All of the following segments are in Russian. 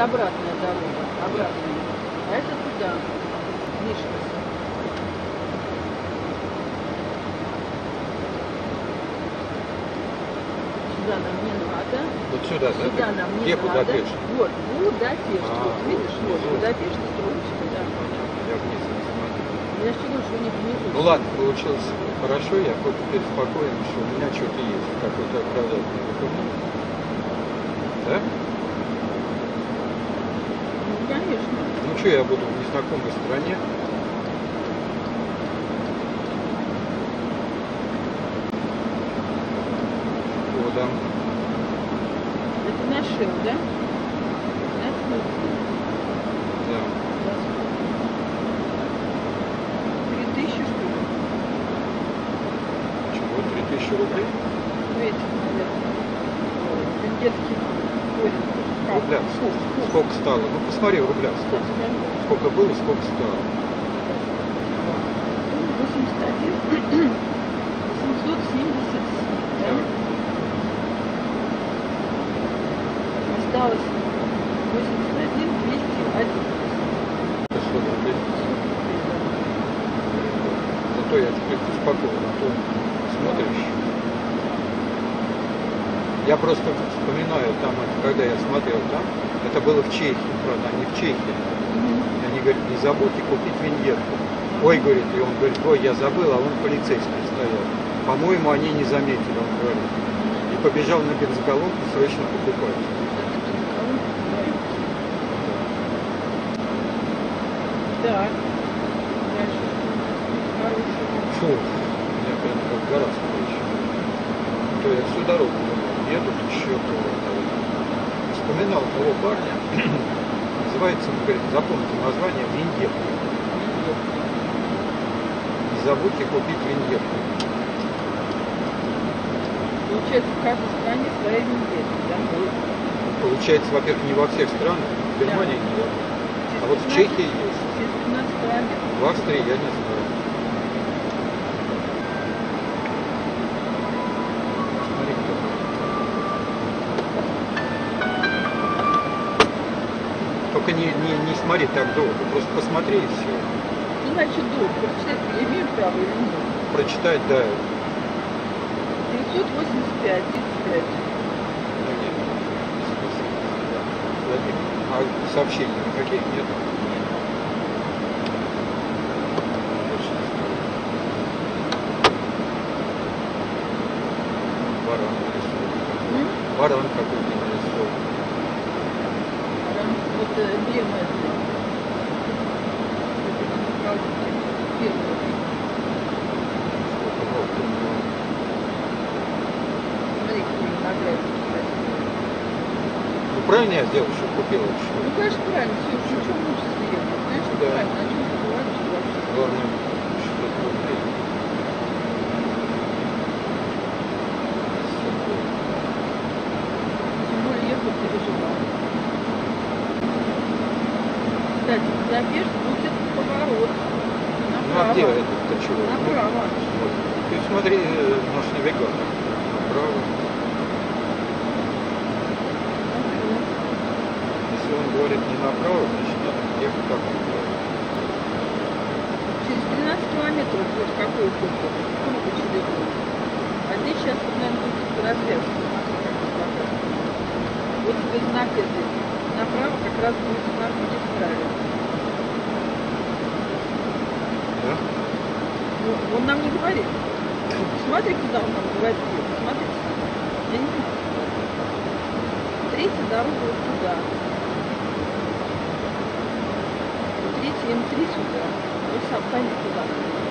обратная дорога, обратная. А это туда, Вишневск. Сюда нам не надо. Вот сюда, да? Сюда нам не Где надо. Будапешт? Вот, Будапешт. Вот, видишь, вот, внизу. Будапешт, строчка, да. Я вниз не смотрю. Я же говорю, что у них внизу. Ну ладно, получилось хорошо, я теперь спокоен, что у меня что-то есть, какой-то оправдательный документ. Да? Ну, конечно. Ну что, я буду в незнакомой стране? Да. Это наш шел, да? Наш шел. Да. 3000, что ли? Чего? 3000 рублей? Ну, эти, наверное. Венгерский корень. Рубля. Сколько стало? Ну, посмотри в рублях. Сколько было, сколько стало. 81. 877. Да? Осталось 81, 201. 500 рублей. Зато я теперь спокоен, а то смотришь. Я просто вспоминаю там, когда я смотрел там, это было в Чехии, правда, они в Чехии. Они говорят, не забудьте купить виньетку. Ой, говорит, и он говорит, ой, я забыл, а он полицейский стоял. По-моему, они не заметили, он говорит. И побежал на бензоколонку срочно покупать. Так. Дальше. Хороший. Фу, меня прям как гора встреча. То я всю дорогу еду, еще то. Вспоминал того парня. Называется, он говорит, запомните название виньетка. Не забудьте купить виньетку. Получается, в каждой стране своя виньетка, да? Получается, во-первых, не во всех странах, в Германии нет. А вот в Чехии есть. Через 15 километров. В Австрии я не знаю. Смотри, кто. Только не смотри так долго, просто посмотри и все. Ну, значит, долг. Прочитать я имею право или нет? Прочитать, да. 985, 35. Ну нет. Владимир. А сообщений никаких нет? Баран нарисован. Баран какой-то нарисован. Вот Бема это. Смотри, какие виноградники. Ну правильно я сделал, что купил это что? Ну, конечно, правильно. Все, что лучше съехать. Знаешь, Да. правильно. На чем бывает, что вообще. Главное, что-то рублей. Тем более ехать переживал. Кстати, Будапешт будет поворот. Ну а где это чего? Направо. Вот. Ты смотри наш навигатор. Направо. Если он говорит не направо, значит надо ехать как он говорит. Через 12 километров будет какой путь? Сколько через год? А здесь сейчас, наверное, будет развязка. Вот тебе знак этот. Направо как раз будет знак магистрали. Да? Ну, он нам не говорит. Смотри, куда он нам говорит. Смотрите. Я не знаю. Третья дорога вот туда. Третья М3 сюда. Вы сам пойми куда.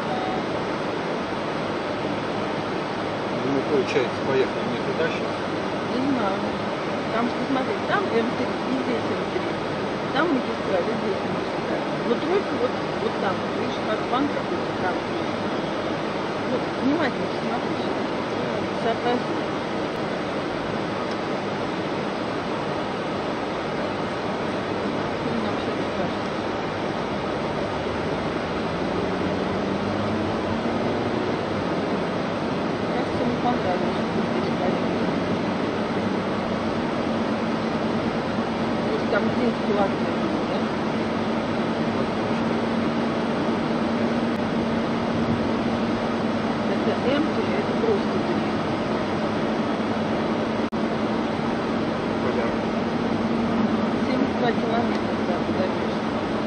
Ну, мы, получается, поехали не туда сейчас. Не знаю. Там, посмотри, там М3 и здесь М3. Там магистраль, и здесь магистраль. Но тройка вот там. Видишь, как банк какой-то там. Вот, внимательно смотри сюда. Соответственно. Что нам сейчас скажет? Кажется, ему понравилось, что здесь ходить. Там один склад такой, да? Это М или это просто три? Понятно. 72 километра до Будапешта.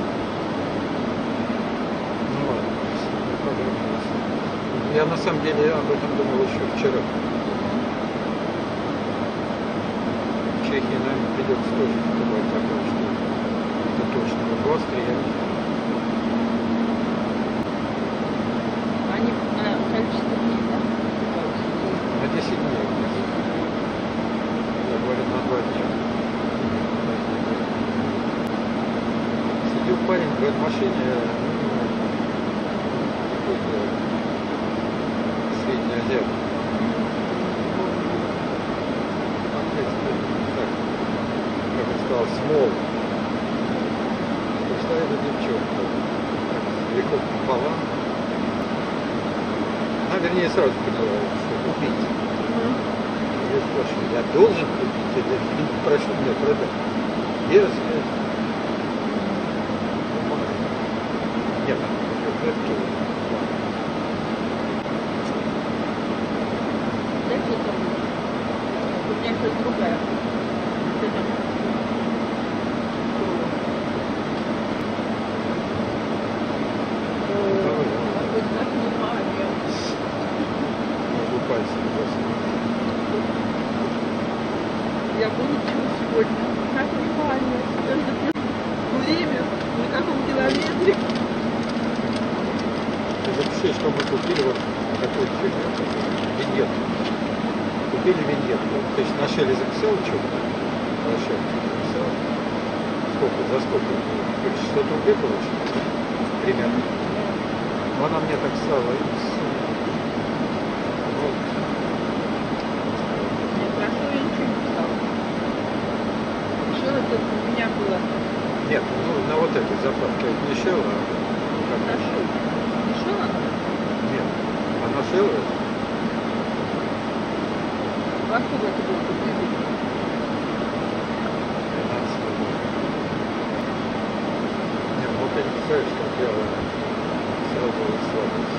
Ну ладно, проблем нет. Я на самом деле об этом думал еще вчера. В Чехии, наверное, придется тоже добавить такое, что это точно. Вот в Австрии я не знаю. Они на количество дней, да? На 10 дней. Я говорю, на 2 дня. Сидел парень в машине, какой-то Средняя Азия. Как он сказал, смол. Пришла эта девчонка, так, легко пополам. Она, вернее, сразу поняла, что купить. Я спрашиваю, я должен купить или прошу меня продать? Без бумаги. Нет, это Дайте это мне. У меня сейчас другая. Вот это. Какой знак внимания. могу пальцем засунуть. Я получила сегодня знак внимания. Время, на каком километре. Ты запиши, что мы купили вот такую фигню, виньетку. Купили виньетку. То есть нашли, записал что-то? Хорошо, записал. Сколько, за сколько? 600 рублей получилось? Примерно. Но она мне так стала. Вот. Я прошу, я ничего не писала. Что это у меня было? Нет, ну на вот этой заправке вот не шел, а как Нашел. Нашел она? нет. Она шела, Во сколько это было купили? 12 рублей. Не, ну ты не представляешь, как я сразу расслабился.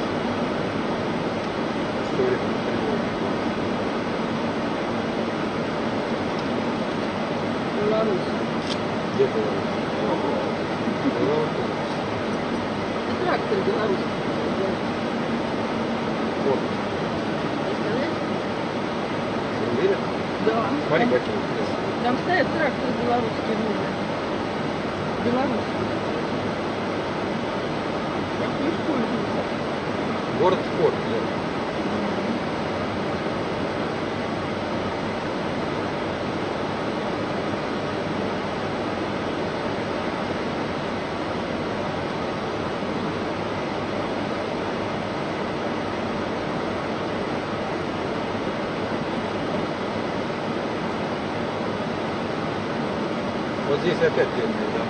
Что время тревоги было. Беларусь. Где была? Была автобус. Это трактор белорусский. Вот. Представляешь? Ты уверен? Да. Смотри, Там, какие интересные. там стоят трактор белорусский новый. Белорусский. Как не используется. Город спорт, да. Вот здесь опять длинный, да.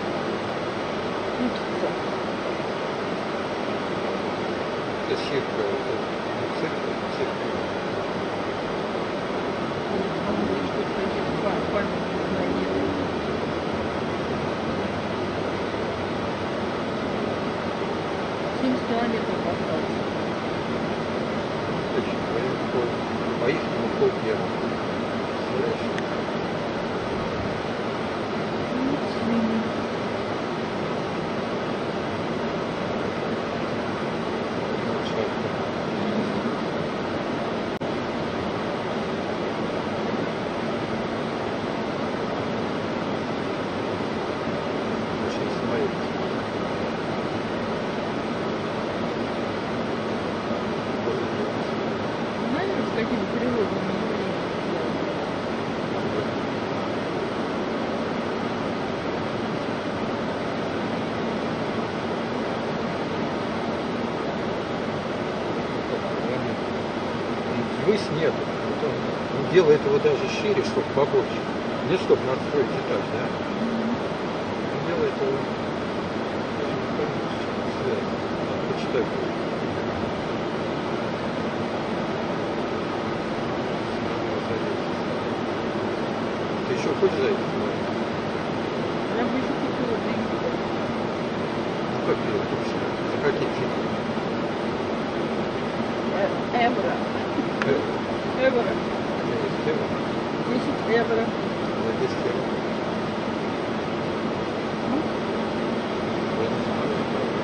Учится. Это щитка. делает его даже шире, чтобы побольше. Не чтобы надстроить этаж, да? Он делает его связь. Надо почитать. Ты еще хочешь за это? Я бы еще купила деньги. Ну как ты это вообще? За какие фильмы? Евро. Евро. 10 евро? 10 евро. За 10 евро? Ну, Я не знаю.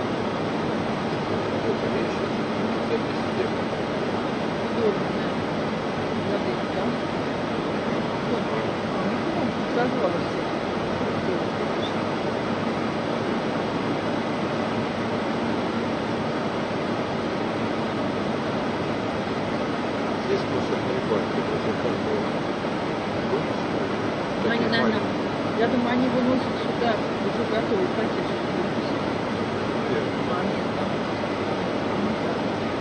Это вещи за 10 евро. дорого. Воды, да? Созвалась. Здесь мусорные баки возле каждого дома. Ну, они, Такие наверное, маленькие. я думаю, они выносят сюда уже готовый пакет. Верно. А нет, там. Ну, так.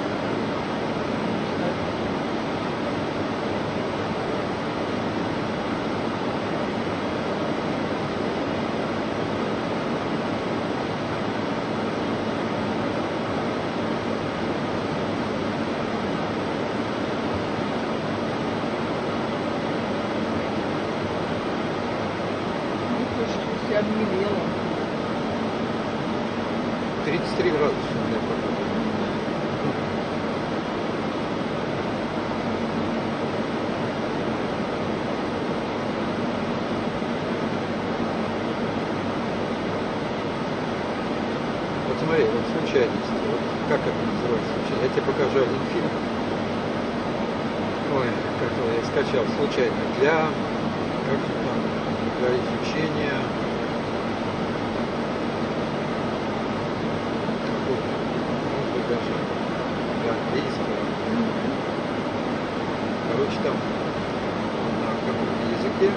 Ну, слушай, я обмелела. 33 градуса у меня погода. Вот смотри, вот случайность. Вот как это называется? Я тебе покажу один фильм. Ой, как его я скачал случайно. Как же там, для изучения какого-то, может быть, даже для английского. Короче, там на каком-то языке.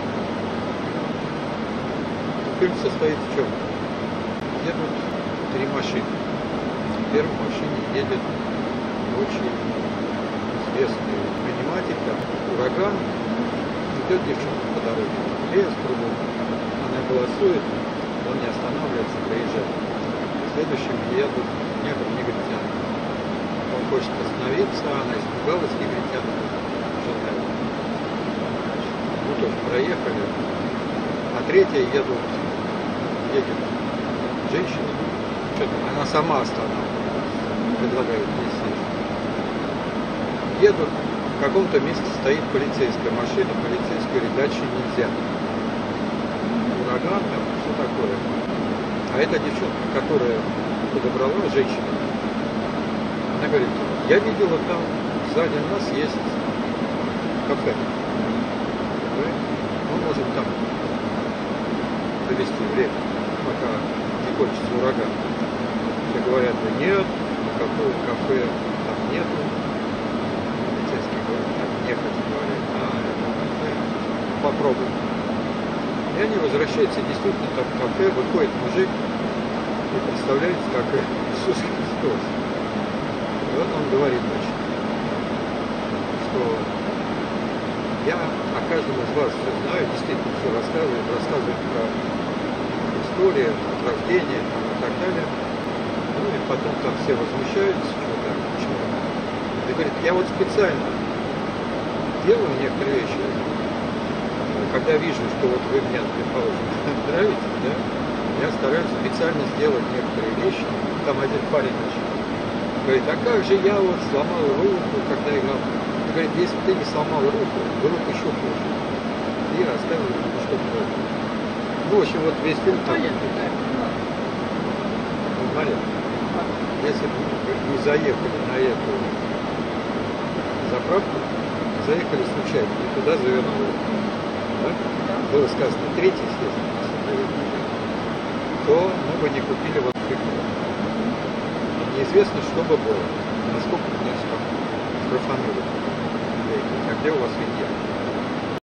Фильм состоит в чем? Едут 3 машины. В первой машине едет очень известный предприниматель, там ураган. Идет девчонка по дороге, лес кругом. Она голосует, он не останавливается, проезжает. Следующим едут негритяне. Он хочет остановиться, она испугалась, негритяне желают. Ну, тоже проехали. А третья едет женщина, что-то она сама останавливается, предлагает ей сесть. Едут, в каком-то месте стоит полицейская машина, полицейский говорит, дальше нельзя. Ураган, там, все такое. А эта девчонка, которая подобрала женщину, она говорит, я видела там, сзади нас есть кафе. Мы можем там провести время, пока не кончится ураган. Все говорят, да нет, никакого кафе там нету. Полицейский говорит, так, нехотя говорит, это кафе, попробуй. И они возвращаются, действительно, там в кафе, выходит мужик и представляется, как Иисус Христос. И вот он говорит, значит, что я о каждом из вас все знаю, действительно все рассказывает про историю, от рождения там, и так далее. Ну и потом там все возмущаются, что там, почему. И говорит, я вот специально делаю некоторые вещи, когда вижу, что вот вы мне, предположим, нравитесь, да, я стараюсь специально сделать некоторые вещи. Там один парень говорит, а как же я вот сломал руку, когда играл. Он говорит, если бы ты не сломал руку, было бы еще хуже. И оставил руку, чтобы было. Ну, в общем, вот весь фильм там. Смотри, если бы не заехали на эту заправку, заехали случайно, и туда завернули. Да? Было сказано, третий, естественно, то мы бы не купили вот фигню. Неизвестно, что бы было, насколько меня штрафанули. А где у вас виньетка?